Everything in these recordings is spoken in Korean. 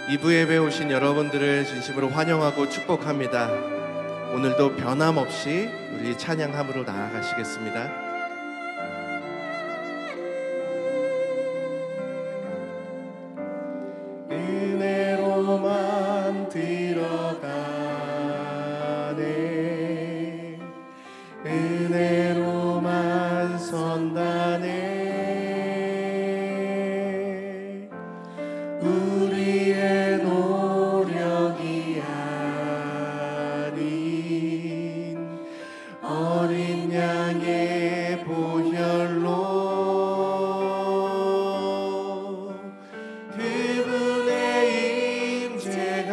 2부 예배 오신 여러분들을 진심으로 환영하고 축복합니다. 오늘도 변함없이 우리 찬양함으로 나아가시겠습니다. 은혜로만 들어가네, 은혜로만 선다네. 우리의 노력이 아닌 어린 양의 보혈로 그분의 임재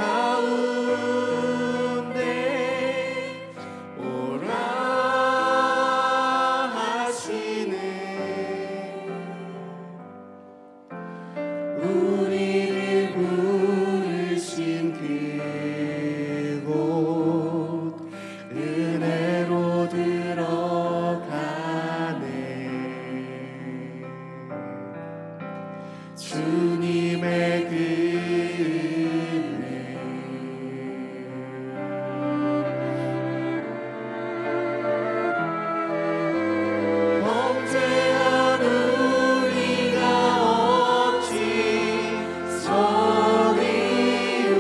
가운데 오라 하시네. 우리를 부르신 그곳 은혜로 들어가네. 주님의 그 은혜 범죄한 우리가 어찌 서리요.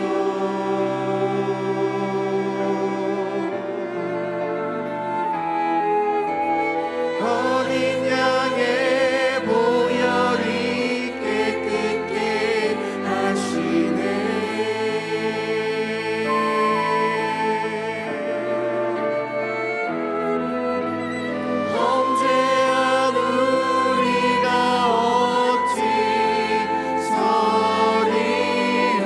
어린 양의 보혈이 깨끗게 하시네. 범죄한 우리가 어찌 서리요.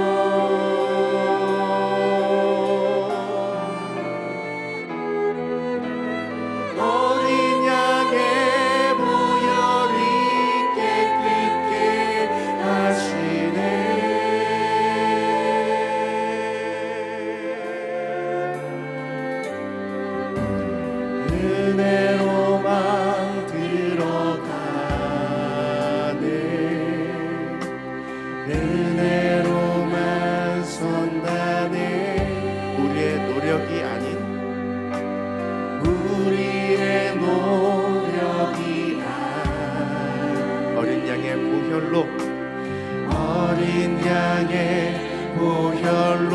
어린 양의 보혈이 깨끗게 하시네. 은혜로만 들어가네, 은혜로만 선다네. 우리의 노력이 아닌, 우리의 노력이 아닌 어린 양의 보혈로, 어린 양의 보혈로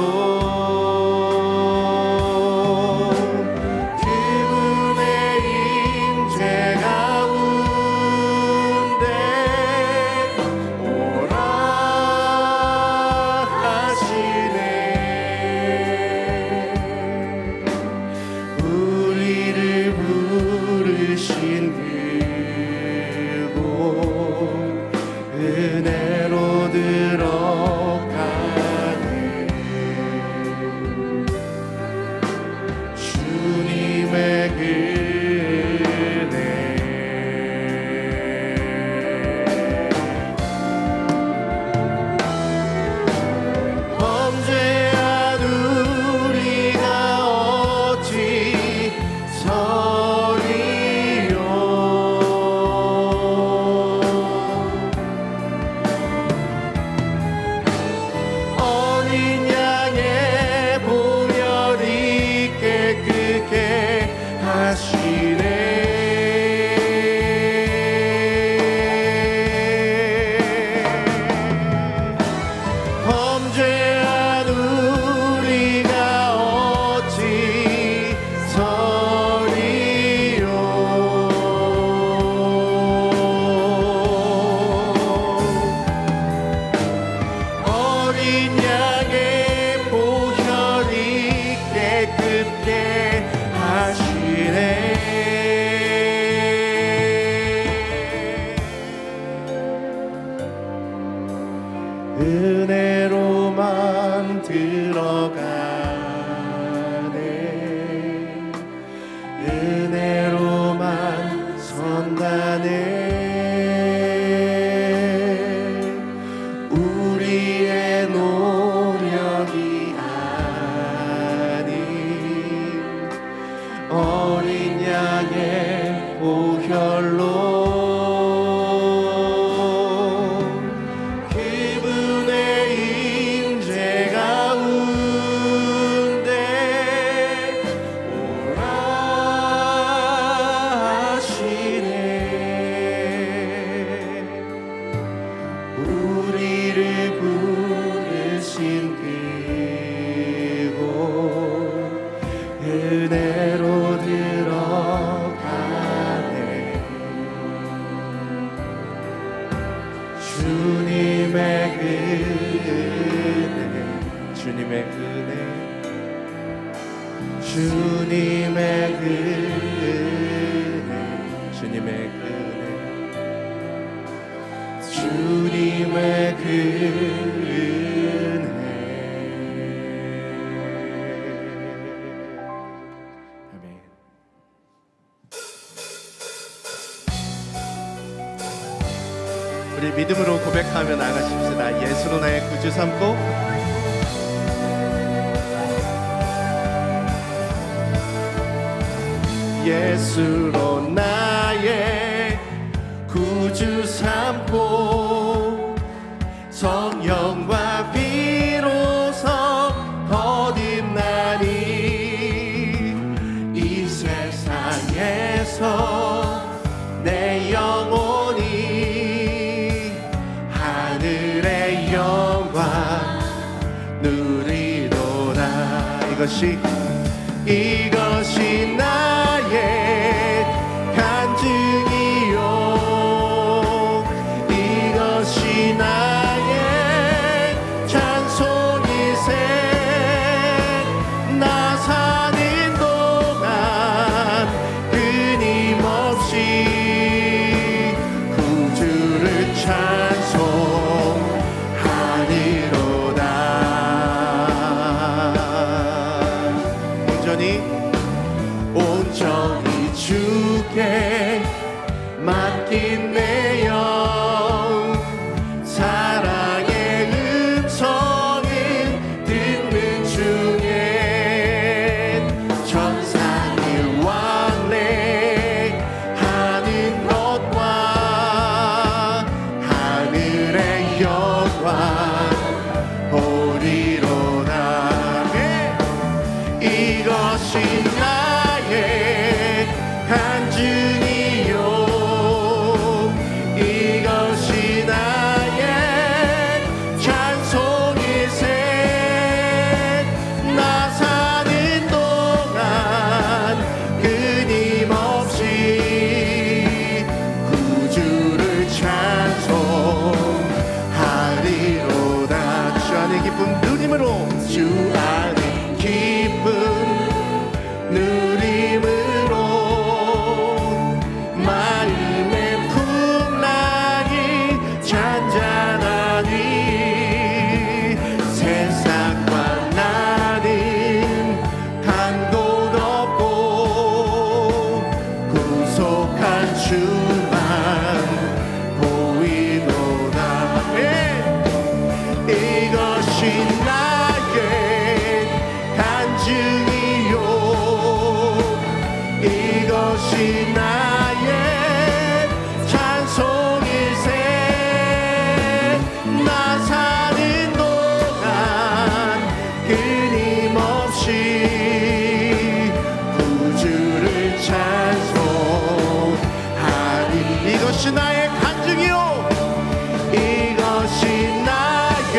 그분의 임재 가운데 오라 하시네. 우리를 부르신 그곳 은혜로 들어가네. 주님의 그 은혜 범죄한 우리가 어찌 서리요. 어린 양의 보혈이 깨끗게 하시네. 범죄한 우리가 어찌 서리요. 어린 양의 보혈이 깨끗게 하시네. 은혜로만 들어가네, 은혜로만 선다네. 우리의 노력이 아닌 어린 양의 보혈로 그분의 주님의 은혜, 주님의 은혜, 주님의 은혜, 주님의 은혜, 주님의 은혜. 아멘. 우리 믿음으로 고백하며 나가십시다. 예수로 나의 구주 삼고 예수로 나의 구주 삼고 성령과 비로소 거듭나니 이 세상에서 내 영혼이 하늘의 영광 누리도다. 이것이 나의 간증이요, 이것이 나의 찬송이세. 나 사는 동안 끊임없이 구주를 찬송하리로다. 온전히 주께 맡긴 내 영, 사랑의 음성을 듣는 중에 천상을 왕래하는 것과 하늘의 영광 보리로다. 이것이 나의 간증이요, 이것이 나의 찬송이세. 나 사는 동안 끊임없이 구주를 찬송하리로다. 주 안의 기쁨 누림으로, 주 안의 기쁨 누림으로 마음의 풍랑이 잔잔하니 세상과 나는 한 곳 없고 구속한 주만 보이노라. 이것이 나의 간증이요, 이것이 나의 찬송이세. 나 사는 동안 끊임없이 구주를 찬송하리. 이것이 나의 간증이요, 이것이 나의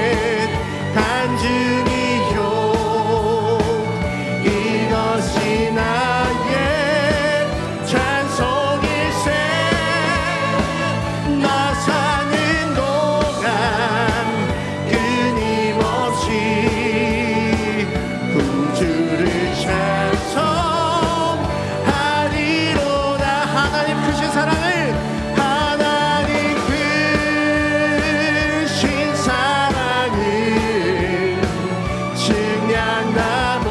간증이요, 이것이 나의 찬송일세. 나 사는 동안 끊임없이 구주를 찬송하리로다. 하나님 크신 사랑을, 하나님 크신 사랑을 증량나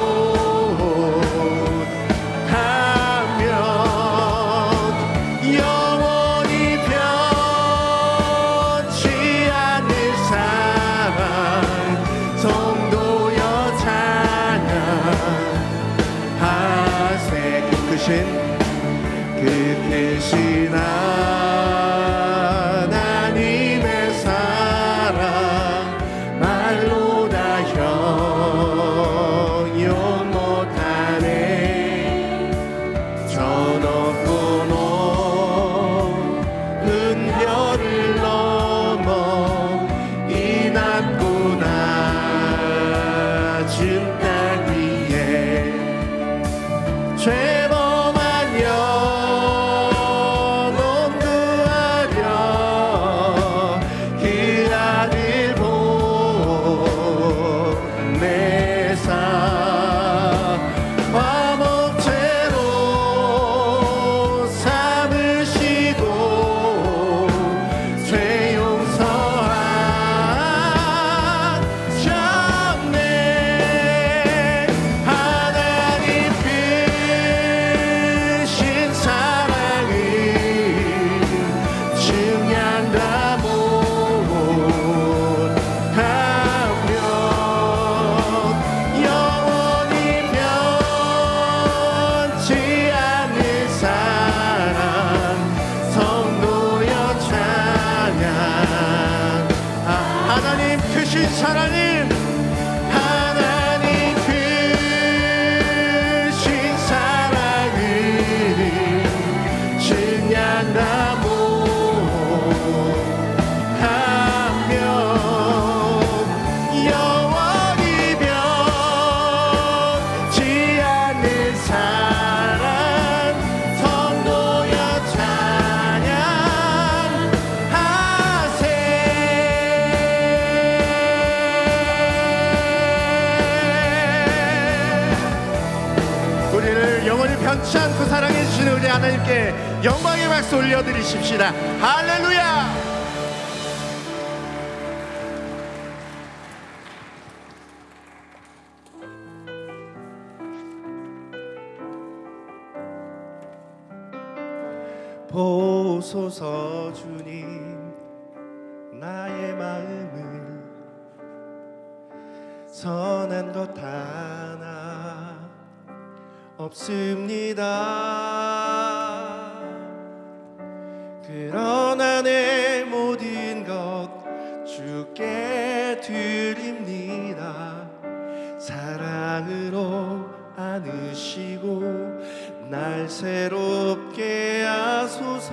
못하면 영원히 변치 않는 사랑 성도여 찬양하세. 그 크신 하나님의 사랑 말로 다 형용 못하네. 저 높고 높은 별을 넘어 이 낮고 낮은 땅 위에 죄범한 영혼 변치 않고 사랑해 주시는 우리 하나님께 영광의 박수 올려드리십시다. 할렐루야. 보소서 주님 나의 마음을 선한 것 하나 없습니다. 그러나 내 모든 것 주께 드립니다. 사랑으로 안으시고 날 새롭게 하소서.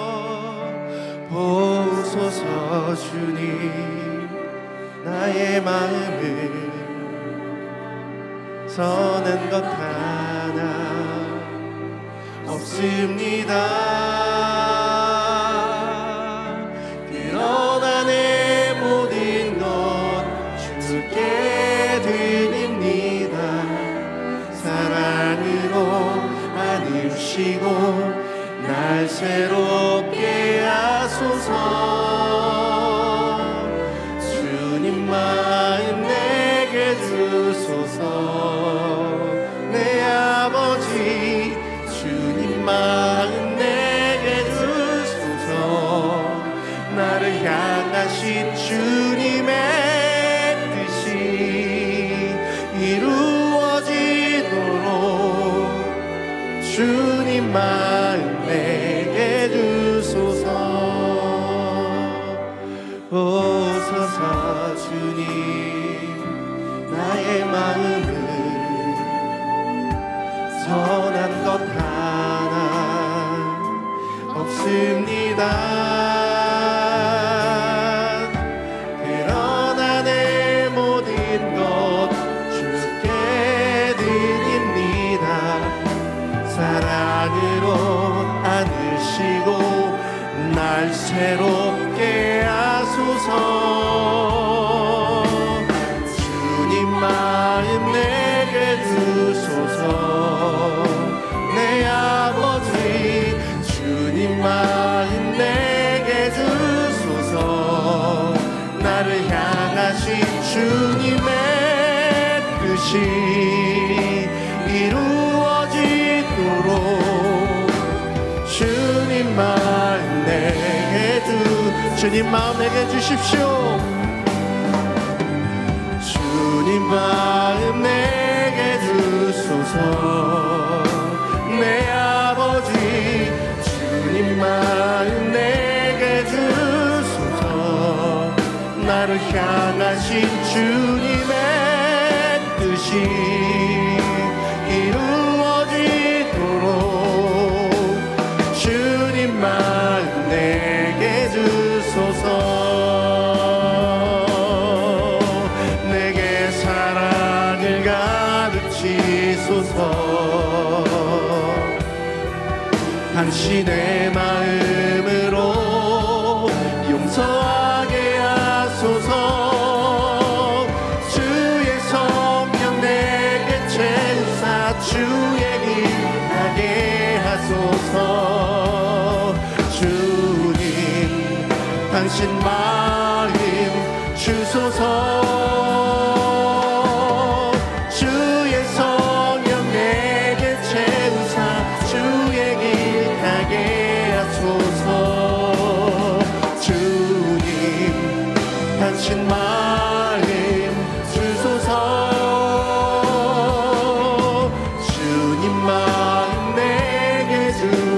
보소서 주님 나의 마음을 선한 것 하나 없습니다. 그러나 내 모든 것 주께 드립니다. 사랑으로 안으시고 날 새롭게 하소서. 주님 마음 내게 주소서. 내 아버지 주님 마음 내게 주소서. 나를 향하신 주님의 뜻이 이루어지도록 주님 마음 내게 주소서. 오소서 주님 나의 마음을 선한 것 하나 없습니다. 그러나 내 모든 것 주께 드립니다. 사랑으로 안으시고 날 새롭게 하소서. 주님 마음 내게 주소서. 내 아버지 주님 마음 내게 주소서. 나를 향하신 주님의 뜻이 이루어지도록 주님 마음 내게 주님 마음 내게 주십시오. 주님 마음 내게 주소서. 내 아버지 주님 마음 내게 주소서. 나를 향하신 주님의 뜻이 이루어지도록 주님 마음 내게 주소서. 내게 사랑을 가르치소서. 당신의 마음으로 용서하게 하소서. 주의 성령 내게 채우사 주의 길 가게 하소서. 주님 당신 마음 주소서. 주의 성령 내게 채우사 주의 길 가게 하소서. 주님 당신 마음 주소서. 주님 마음 내게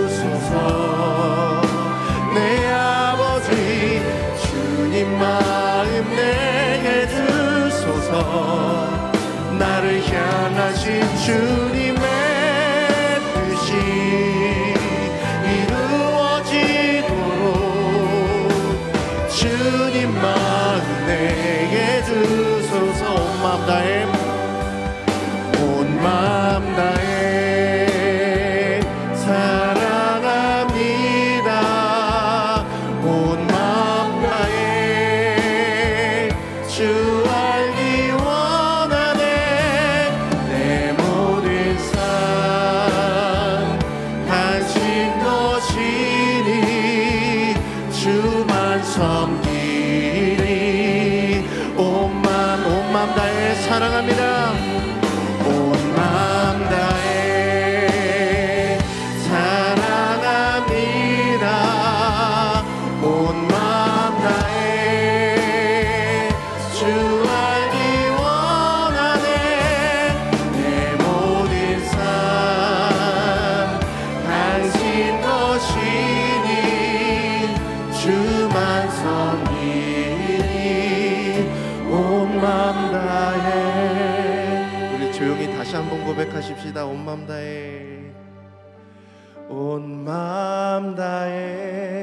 주소서. 내 아버지 주님 마음 내게 주소서. 나를 향하신 주님의 뜻이 이루어지 마음 다해 온 마음 다해 사랑합니다. 온 마음 다해 주 알기 원하네. 내 모든 삶 당신 것이니 주만 섬기리. 온 마음 다해 사랑합니다. 온 마음 다해 사랑합니다. 온 마음 다해 주 알기 원하네. 내 모든 삶 당신 것이니 주만 섬기니. 온 마음 다해. 우리 조용히 다시 한번 고백하십시다. 온 마음 다해 온 마음 다해